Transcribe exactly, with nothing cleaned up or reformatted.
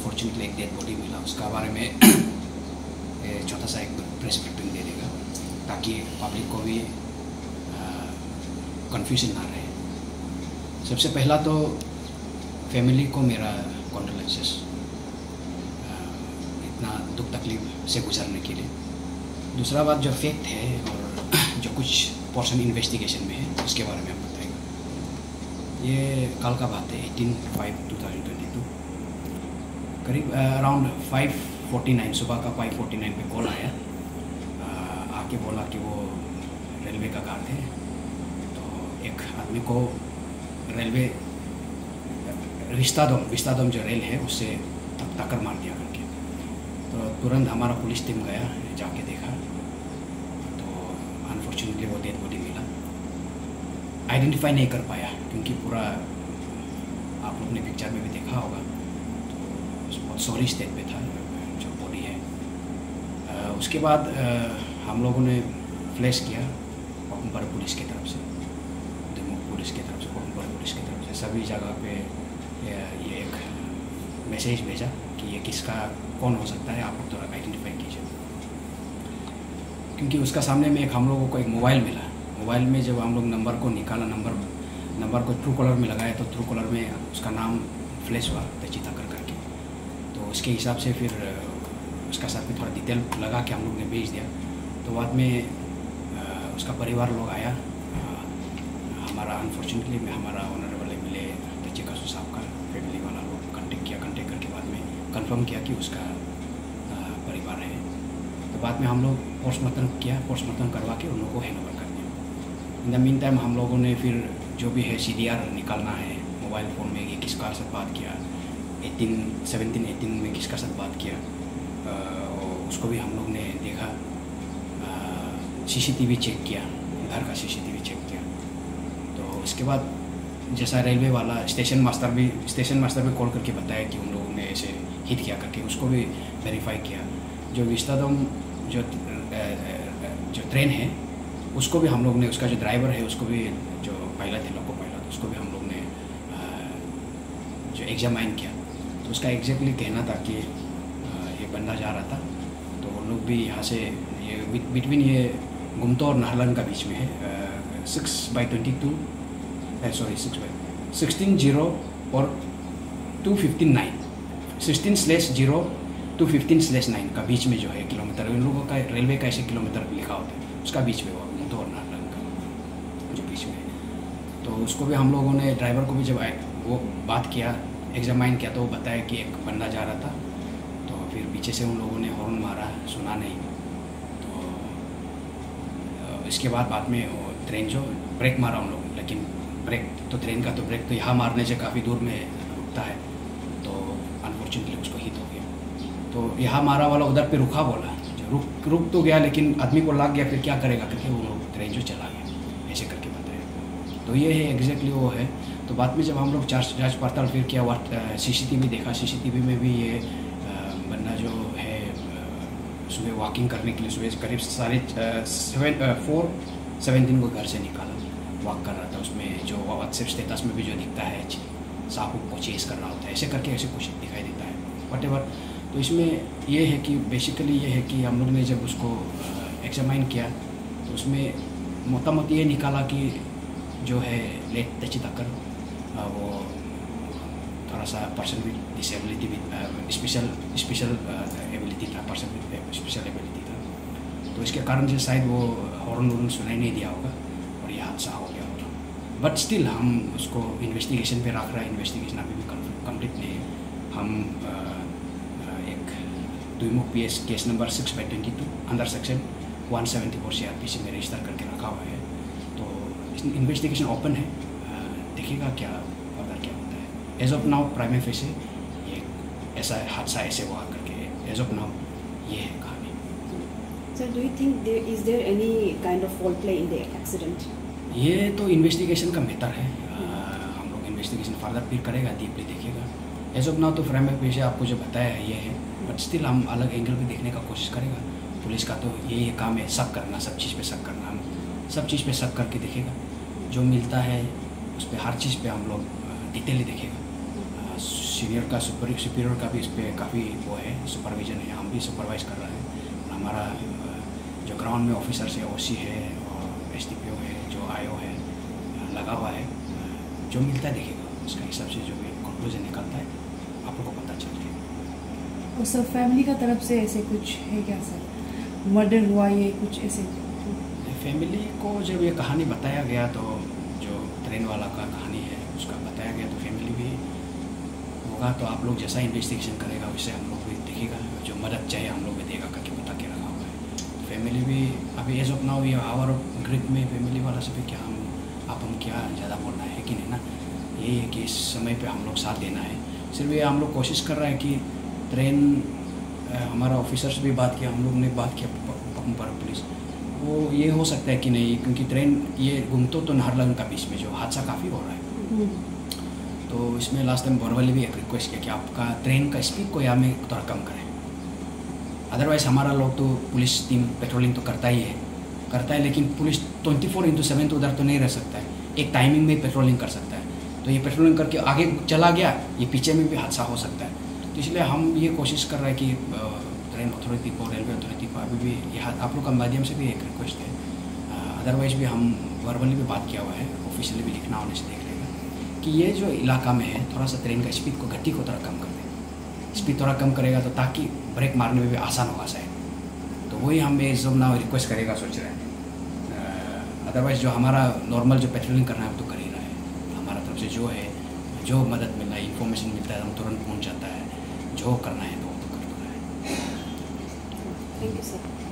Unfortunately एक dead body मिला, उसका बारे में छोटा सा एक प्रेस ब्रीफिंग दे देगा ताकि पब्लिक को भी कंफ्यूजन ना रहे। सबसे पहला तो फैमिली को मेरा कॉन्डोलेंसेस इतना दुख तकलीफ से गुजरने के लिए। दूसरा बात जो फैक्ट है और जो कुछ पोर्शन इन्वेस्टिगेशन में है उसके बारे में हम बताएंगे। ये कल का बात है eighteen five two thousand twenty two करीब अराउंड फाइव फोर्टी नाइन सुबह का फाइव फोर्टी नाइन पे कॉल आया। आके बोला कि वो रेलवे का गार्ड है, तो एक आदमी को रेलवे रिश्तादोम रिश्तादोम जो रेल है उससे टक्कर मार दिया करके। तो तुरंत हमारा पुलिस टीम गया, जाके देखा तो अनफॉर्चुनेटली वो डेड बॉडी मिला। आइडेंटिफाई नहीं कर पाया क्योंकि पूरा आप लोग ने पिक्चर में भी देखा होगा, तो बहुत सॉरी स्टेट पे था जो बॉडी है। आ, उसके बाद आ, हम लोगों ने फ्लैश किया कोकमपर पुलिस की तरफ से, दिमुक पुलिस की तरफ से, कोकमपर पुलिस की तरफ से सभी जगह पे ये एक मैसेज भेजा कि ये किसका कौन हो सकता है, आप लोग थोड़ा आइडेंटिफाई कीजिए। क्योंकि उसका सामने में एक हम लोगों को एक मोबाइल मिला। मोबाइल में जब हम लोग नंबर को निकाला, नंबर नंबर को ट्रू कॉलर में लगाया तो ट्रू कॉलर में उसका नाम फ्लैश हुआ तची तकर करके। तो उसके हिसाब से फिर उसका साथ में थोड़ा डिटेल लगा के हम लोग ने भेज दिया। तो बाद में उसका परिवार लोग आया, हमारा अनफॉर्चुनेटली में हमारा ऑनरेबल एम एल ए तची कासू साहब का फैमिली वाला लोग कॉन्टेक्ट किया। कॉन्टेक्ट करके बाद में कंफर्म किया कि उसका परिवार है। तो बाद में हम लोग पोस्टमार्टम किया, पोस्टमार्टम करवा के उन लोगों को हैंड ओवर कर दिया। इन द मीन टाइम हम लोगों ने फिर जो भी है सी डी आर निकालना है, मोबाइल फ़ोन में ये किसका साथ बात किया, एटीन सेवनटीन एटीन में किसका साथ बात किया, और उसको भी हम लोग ने देखा। सीसीटीवी चेक किया, घर का सीसीटीवी चेक किया। तो उसके बाद जैसा रेलवे वाला स्टेशन मास्टर भी स्टेशन मास्टर भी कॉल करके बताया कि उन लोगों ने ऐसे हिट किया करके, उसको भी वेरीफाई किया। जो विस्ताडोम जो जो ट्रेन है उसको भी हम लोग ने, उसका जो ड्राइवर है उसको भी, जो पायलट है लोको पायलट, उसको भी हम लोग ने जो एग्जामाइन किया। तो उसका एग्जैक्टली कहना था कि ये बंदा जा रहा था, तो वो लोग भी यहाँ से ये बिटवीन ये गुमतो और नाहरलगुन का बीच में है, six by twenty two sorry six by sixteen zero और two fifteen nine sixteen slash zero two fifteen slash nine का बीच में जो है किलोमीटर, उन लोगों का रेलवे का ऐसे किलोमीटर लिखा होता है, उसका बीच में वो गुमतो और नाहरलगुन का जो बीच में है। तो उसको भी हम लोगों ने, ड्राइवर को भी जब वो बात किया, एग्जामाइन किया, तो वो बताया कि एक बंदा जा रहा था। तो फिर पीछे से उन लोगों ने हॉर्न मारा, सुना नहीं। तो इसके बाद बाद में वो ट्रेन जो ब्रेक मारा उन लोगों ने, लेकिन ब्रेक तो ट्रेन का तो ब्रेक तो यहाँ मारने से काफ़ी दूर में रुकता है, तो अनफॉर्चुनेटली उसको हिट हो गया। तो यहाँ मारा वाला उधर पे रुका, बोला रुक रुक तो गया लेकिन आदमी को लग गया, फिर क्या करेगा करके वो लोग ट्रेन जो चला गया, ऐसे करके बताया। तो ये है एग्जैक्टली वो है। तो बाद में जब हम लोग जांच जांच पड़ताल फिर किया, वाट सीसीटीवी देखा, सीसीटीवी में भी ये बंदा जो है सुबह वॉकिंग करने के लिए सुबह करीब साढ़े सेवन फोर सेवेंटीन को घर से निकाला, वॉक कर रहा था। उसमें जो व्हाट्सएप स्टेटस में भी जो दिखता है साहब को चेस कर रहा होता है, ऐसे करके ऐसे कुछ दिखाई देता है वट एवर। तो इसमें ये है कि बेसिकली ये है कि हम लोग ने जब उसको एग्जामाइन किया तो उसमें मोटा मोटी ये निकाला कि जो है लेट तची तकर वो थोड़ा सा person with disability with special special ability था, पर्सन विद स्पेशल एबिलिटी था। तो इसके कारण से शायद वो हॉर्न वॉर्न सुनाई नहीं दिया होगा और ये हादसा हो गया होगा। बट स्टिल हम उसको इन्वेस्टिगेशन पे रख रहे हैं, इन्वेस्टिगेशन अभी भी कंप्लीट नहीं है। हम एक दुईमुख P S case number six by twenty two under section one seventy four C R P C में रजिस्टर करके रखा हुआ है। तो इन्वेस्टिगेशन ओपन है, देखिएगा क्या फर्दर क्या होता है। As of now prima facie ये ऐसा हादसा ऐसे हुआ करके एज ऑफ नाउ ये है कहानी। Sir, do you think there is there any kind of foul play in the accident? ये तो इन्वेस्टिगेशन का मैटर है, हम लोग इन्वेस्टिगेशन फर्दर फिर करेगा, डीपली देखिएगा। एज ऑफ नाउ तो प्राइमे फेस आपको जो बताया है ये है, बट स्टिल हम अलग एंगल भी देखने का कोशिश करेगा। पुलिस का तो यही है काम है, शक करना, सब चीज़ पे शक करना। हम सब चीज़ पे शक करके देखेगा, जो मिलता है उस पर हर चीज़ पे हम लोग डिटेली देखेगा। सीनियर का सुपर सुपीरियर का भी इस पर काफ़ी वो है, सुपरविजन है, हम भी सुपरवाइज कर रहे हैं। हमारा जो ग्राउंड में ऑफिसर्स है, ओसी है और एसडीपीओ है, जो आईओ है, लगा हुआ है। जो मिलता है देखिएगा, उसका हिसाब से जो भी कंक्लूजन निकलता है आप लोग को पता चल जाएगा। और सर फैमिली का तरफ से ऐसे कुछ है क्या सर, मर्डर हुआ ये कुछ ऐसे? फैमिली को जब ये कहानी बताया गया, तो जो ट्रेन वाला का कहानी है उसका बताया गया, तो फैमिली भी होगा। तो आप लोग जैसा इन्वेस्टिगेशन करेगा वैसे हम लोग भी देखेगा, जो मदद चाहिए हम लोग भी देगा करके बता के रखा हुआ है। फैमिली भी अभी एज ऑफ नाउ ये आवर ग्रिप में फैमिली वाला से भी क्या हम आप हम क्या ज़्यादा बोलना है कि नहीं ना, यही है कि इस समय पे हम लोग साथ देना है। सिर्फ ये हम लोग कोशिश कर रहे हैं कि ट्रेन, हमारा ऑफिसर से भी बात किया, हम लोग ने बात किया पकम पर पुलिस, वो ये हो सकता है कि नहीं, क्योंकि ट्रेन ये गुमतो तो नाहरलगुन का बीच में जो हादसा काफ़ी हो रहा है। तो इसमें लास्ट टाइम बोरवली भी एक रिक्वेस्ट किया कि आपका ट्रेन का स्पीड को यहाँ में थोड़ा कम करें। अदरवाइज़ हमारा लोग तो पुलिस टीम पेट्रोलिंग तो करता ही है करता है लेकिन police twenty four into seven तो उधर तो नहीं रह सकता है, एक टाइमिंग में पेट्रोलिंग कर सकता है। तो ये पेट्रोलिंग करके आगे चला गया, ये पीछे में भी हादसा हो सकता है। तो इसलिए हम ये कोशिश कर रहे हैं कि ट्रेन अथॉरिटी को, रेलवे अथॉरिटी को अभी भी यह आप लोग का माध्यम से भी एक रिक्वेस्ट है। अदरवाइज़ भी हम वर्बली भी बात किया हुआ है, ऑफिशियली भी लिखना होने से देख लेगा कि ये जो इलाका में है थोड़ा सा ट्रेन का स्पीड को, गति को थोड़ा कम कर दें। स्पीड थोड़ा कम करेगा तो ताकि ब्रेक मारने में भी आसान होगा शायद। तो वही हम ये सब ना रिक्वेस्ट करेगा सोच रहे हैं। अदरवाइज़ जो हमारा नॉर्मल जो पेट्रोलिंग करना है वो तो कर ही रहा है। हमारा तरफ से जो है, जो मदद मिलना है, इन्फॉर्मेशन मिलता है, हम तुरंत पहुंच जाता है। जो करना है तो वो तो कर रहा है। Thank you, sir.